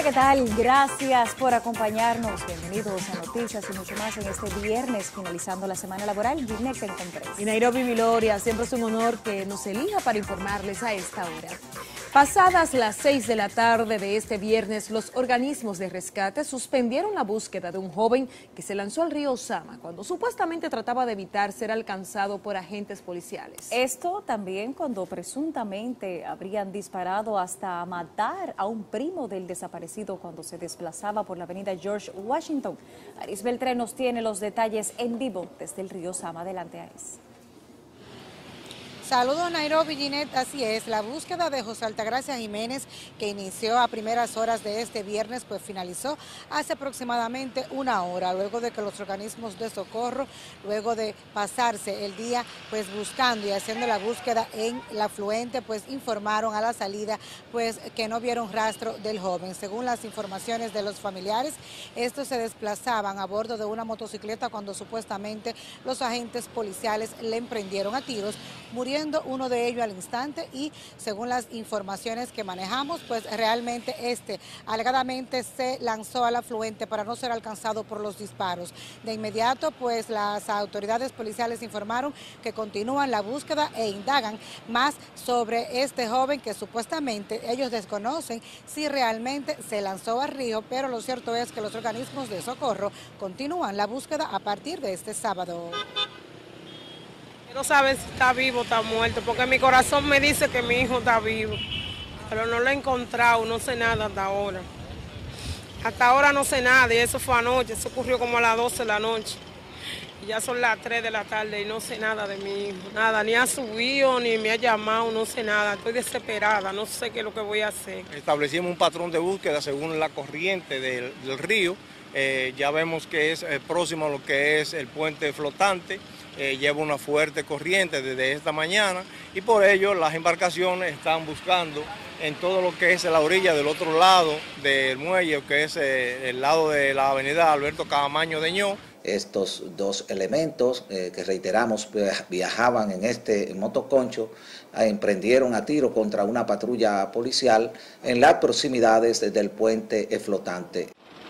Hola, ¿qué tal? Gracias por acompañarnos. Bienvenidos a Noticias y mucho más en este viernes, finalizando la semana laboral. Ginette en Comprés. Y Nairobi Viloria, siempre es un honor que nos elija para informarles a esta hora. Pasadas las 6 de la tarde de este viernes, los organismos de rescate suspendieron la búsqueda de un joven que se lanzó al río Sama cuando supuestamente trataba de evitar ser alcanzado por agentes policiales. Esto también cuando presuntamente habrían disparado hasta matar a un primo del desaparecido cuando se desplazaba por la avenida George Washington. Aris Beltré nos tiene los detalles en vivo desde el río Sama. Adelante, Aris. Saludos Nairobi, Ginette, así es, la búsqueda de José Altagracia Jiménez, que inició a primeras horas de este viernes, pues finalizó hace aproximadamente una hora, luego de que los organismos de socorro, luego de pasarse el día pues buscando y haciendo la búsqueda en el afluente, pues informaron a la salida pues que no vieron rastro del joven. Según las informaciones de los familiares, estos se desplazaban a bordo de una motocicleta cuando supuestamente los agentes policiales le emprendieron a tiros, muriendo uno de ellos al instante, y según las informaciones que manejamos, pues realmente alegadamente se lanzó al afluente para no ser alcanzado por los disparos. De inmediato, pues las autoridades policiales informaron que continúan la búsqueda e indagan más sobre este joven que supuestamente ellos desconocen si realmente se lanzó al río, pero lo cierto es que los organismos de socorro continúan la búsqueda a partir de este sábado. No sabe si está vivo o está muerto, porque mi corazón me dice que mi hijo está vivo, pero no lo he encontrado, no sé nada hasta ahora. Hasta ahora no sé nada, y eso fue anoche, eso ocurrió como a las 12 de la noche. Y ya son las 3 de la tarde y no sé nada de mi hijo, nada, ni ha subido, ni me ha llamado, no sé nada, estoy desesperada, no sé qué es lo que voy a hacer. Establecimos un patrón de búsqueda según la corriente del río, ya vemos que es próximo a lo que es el puente flotante. Lleva una fuerte corriente desde esta mañana y por ello las embarcaciones están buscando en todo lo que es la orilla del otro lado del muelle, que es el lado de la avenida Alberto Caamaño de Ño. Estos dos elementos que reiteramos viajaban en este motoconcho, emprendieron a tiro contra una patrulla policial en las proximidades del puente flotante.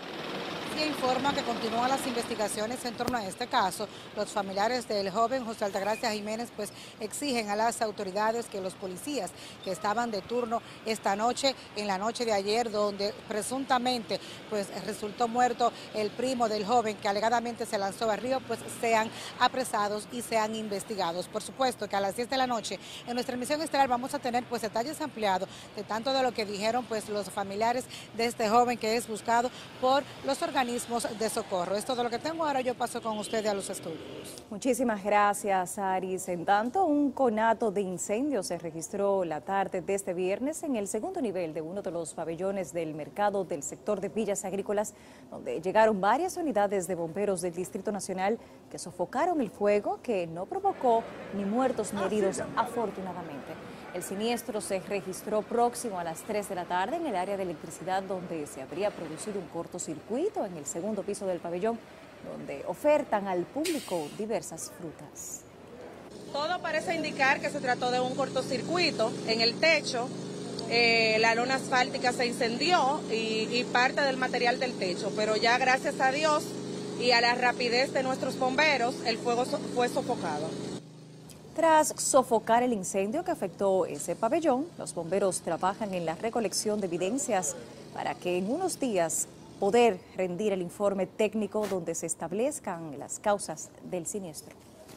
Informa que continúan las investigaciones en torno a este caso. Los familiares del joven José Altagracia Jiménez pues exigen a las autoridades que los policías que estaban de turno esta noche, en la noche de ayer, donde presuntamente pues resultó muerto el primo del joven que alegadamente se lanzó al río, pues sean apresados y sean investigados. Por supuesto que a las 10 de la noche en nuestra emisión estelar vamos a tener pues detalles ampliados de tanto de lo que dijeron pues los familiares de este joven que es buscado por los organismos de socorro. Es todo lo que tengo. Ahora yo paso con ustedes a los estudios. Muchísimas gracias, Aris. En tanto, un conato de incendio se registró la tarde de este viernes en el segundo nivel de uno de los pabellones del mercado del sector de Villas Agrícolas, donde llegaron varias unidades de bomberos del Distrito Nacional que sofocaron el fuego, que no provocó ni muertos ni heridos, afortunadamente. El siniestro se registró próximo a las 3 de la tarde en el área de electricidad, donde se habría producido un cortocircuito en el segundo piso del pabellón, donde ofertan al público diversas frutas. Todo parece indicar que se trató de un cortocircuito en el techo. La lona asfáltica se incendió y parte del material del techo, pero ya gracias a Dios y a la rapidez de nuestros bomberos, el fuego fue sofocado. Tras sofocar el incendio que afectó ese pabellón, los bomberos trabajan en la recolección de evidencias para que en unos días poder rendir el informe técnico donde se establezcan las causas del siniestro.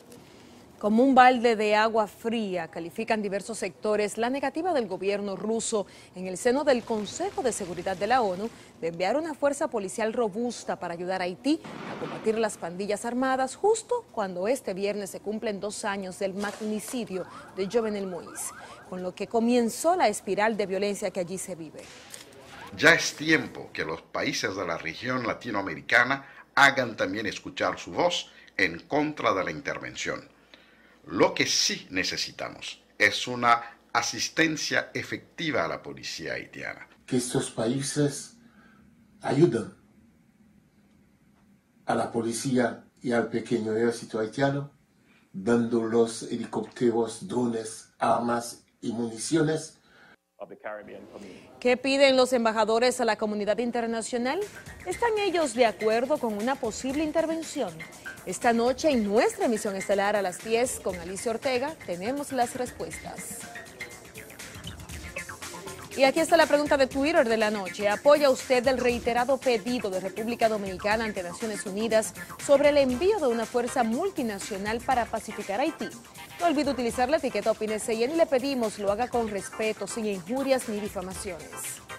Como un balde de agua fría, califican diversos sectores la negativa del gobierno ruso en el seno del Consejo de Seguridad de la ONU de enviar una fuerza policial robusta para ayudar a Haití a combatir las pandillas armadas, justo cuando este viernes se cumplen 2 años del magnicidio de Jovenel Moïse, con lo que comenzó la espiral de violencia que allí se vive. Ya es tiempo que los países de la región latinoamericana hagan también escuchar su voz en contra de la intervención. Lo que sí necesitamos es una asistencia efectiva a la policía haitiana. Que estos países ayuden a la policía y al pequeño ejército haitiano, dando los helicópteros, drones, armas y municiones ¿Qué piden los embajadores a la comunidad internacional? ¿Están ellos de acuerdo con una posible intervención? Esta noche en nuestra emisión estelar a las 10 con Alicia Ortega tenemos las respuestas. Y aquí está la pregunta de Twitter de la noche. ¿Apoya usted el reiterado pedido de República Dominicana ante Naciones Unidas sobre el envío de una fuerza multinacional para pacificar Haití? No olvide utilizar la etiqueta OpinSCN y le pedimos lo haga con respeto, sin injurias ni difamaciones.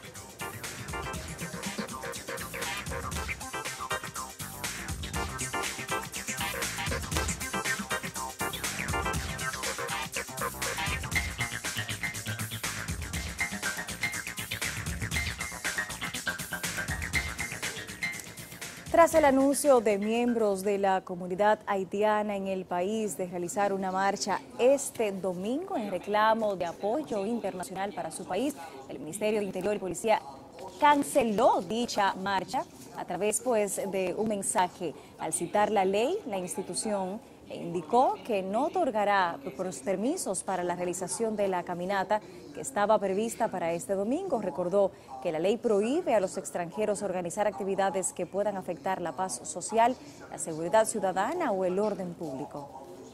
Tras el anuncio de miembros de la comunidad haitiana en el país de realizar una marcha este domingo en reclamo de apoyo internacional para su país, el Ministerio de Interior y Policía canceló dicha marcha a través de un mensaje. Al citar la ley, la institución indicó que no otorgará los permisos para la realización de la caminata que estaba prevista para este domingo. Recordó que la ley prohíbe a los extranjeros organizar actividades que puedan afectar la paz social, la seguridad ciudadana o el orden público.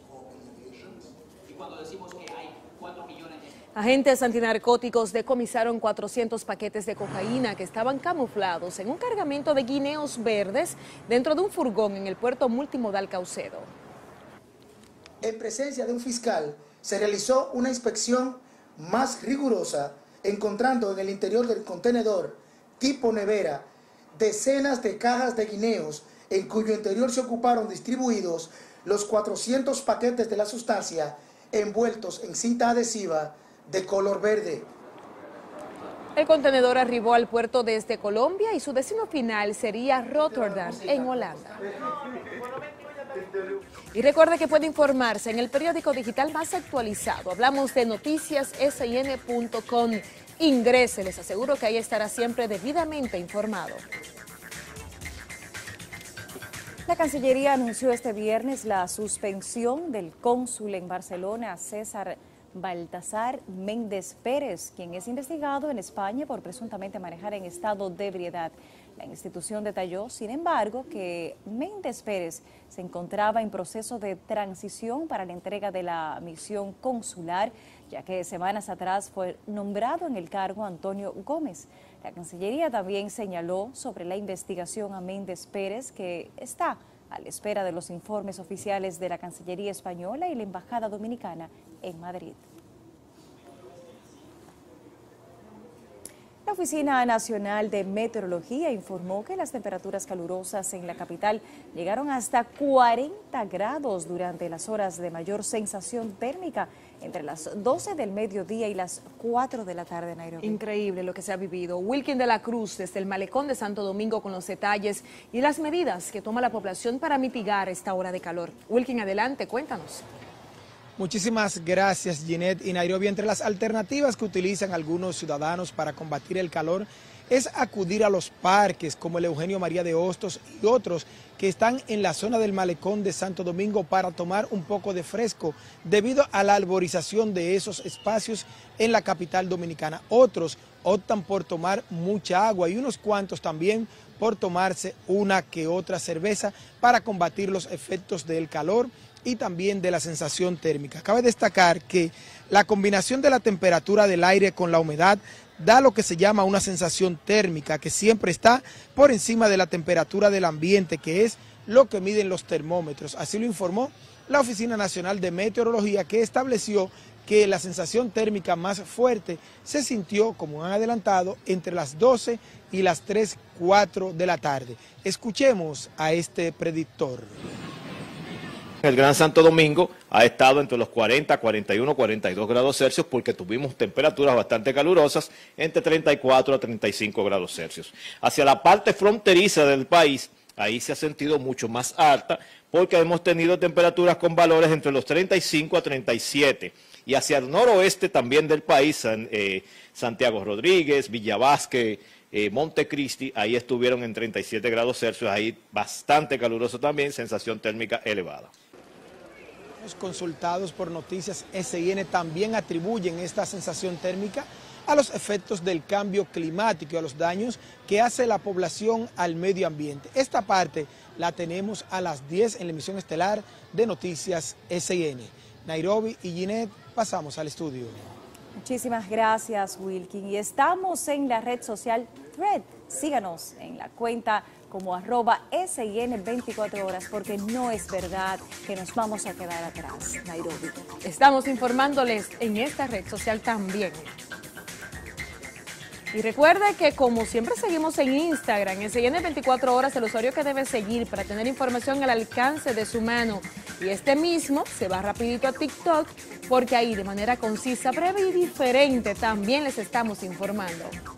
Agentes antinarcóticos decomisaron 400 paquetes de cocaína que estaban camuflados en un cargamento de guineos verdes dentro de un furgón en el puerto multimodal Caucedo. En presencia de un fiscal, se realizó una inspección más rigurosa, encontrando en el interior del contenedor tipo nevera decenas de cajas de guineos, en cuyo interior se ocuparon distribuidos los 400 paquetes de la sustancia envueltos en cinta adhesiva de color verde. El contenedor arribó al puerto desde Colombia y su destino final sería Rotterdam, en Holanda. Y recuerde que puede informarse en el periódico digital más actualizado. Hablamos de noticiassin.com. Ingrese, les aseguro que ahí estará siempre debidamente informado. La Cancillería anunció este viernes la suspensión del cónsul en Barcelona, César Baltasar Méndez Pérez, quien es investigado en España por presuntamente manejar en estado de ebriedad. La institución detalló, sin embargo, que Méndez Pérez se encontraba en proceso de transición para la entrega de la misión consular, ya que semanas atrás fue nombrado en el cargo Antonio Gómez. La Cancillería también señaló sobre la investigación a Méndez Pérez, que está a la espera de los informes oficiales de la Cancillería española y la Embajada Dominicana en Madrid. La Oficina Nacional de Meteorología informó que las temperaturas calurosas en la capital llegaron hasta 40 grados durante las horas de mayor sensación térmica entre las 12 del mediodía y las 4 de la tarde en Nairobi. Increíble lo que se ha vivido. Wilkin de la Cruz desde el Malecón de Santo Domingo con los detalles y las medidas que toma la población para mitigar esta hora de calor. Wilkin, adelante, cuéntanos. Muchísimas gracias, Ginette. Y Nairobi, entre las alternativas que utilizan algunos ciudadanos para combatir el calor es acudir a los parques como el Eugenio María de Hostos y otros que están en la zona del Malecón de Santo Domingo para tomar un poco de fresco debido a la arborización de esos espacios en la capital dominicana. Otros optan por tomar mucha agua y unos cuantos también por tomarse una que otra cerveza para combatir los efectos del calor y también de la sensación térmica. Cabe destacar que la combinación de la temperatura del aire con la humedad da lo que se llama una sensación térmica que siempre está por encima de la temperatura del ambiente, que es lo que miden los termómetros. Así lo informó la Oficina Nacional de Meteorología, que estableció que la sensación térmica más fuerte se sintió, como han adelantado, entre las 12 y las 3, 4 de la tarde. Escuchemos a este predictor. El Gran Santo Domingo ha estado entre los 40, 41, 42 grados Celsius porque tuvimos temperaturas bastante calurosas entre 34 a 35 grados Celsius. Hacia la parte fronteriza del país, ahí se ha sentido mucho más alta porque hemos tenido temperaturas con valores entre los 35 a 37. Y hacia el noroeste también del país, Santiago Rodríguez, Villa Vázquez, Montecristi, ahí estuvieron en 37 grados Celsius, ahí bastante caluroso también, sensación térmica elevada. Los consultados por Noticias SIN también atribuyen esta sensación térmica a los efectos del cambio climático y a los daños que hace la población al medio ambiente. Esta parte la tenemos a las 10 en la emisión estelar de Noticias SN. Nairobi y Ginette, pasamos al estudio. Muchísimas gracias, Wilkin. Y estamos en la red social Thread. Síganos en la cuenta como @SIN 24 horas, porque no es verdad que nos vamos a quedar atrás. Nairobi. Estamos informándoles en esta red social también. Y recuerde que como siempre seguimos en Instagram, en SIN 24 horas, el usuario que debe seguir para tener información al alcance de su mano. Y este mismo se va rapidito a TikTok, porque ahí de manera concisa, breve y diferente también les estamos informando.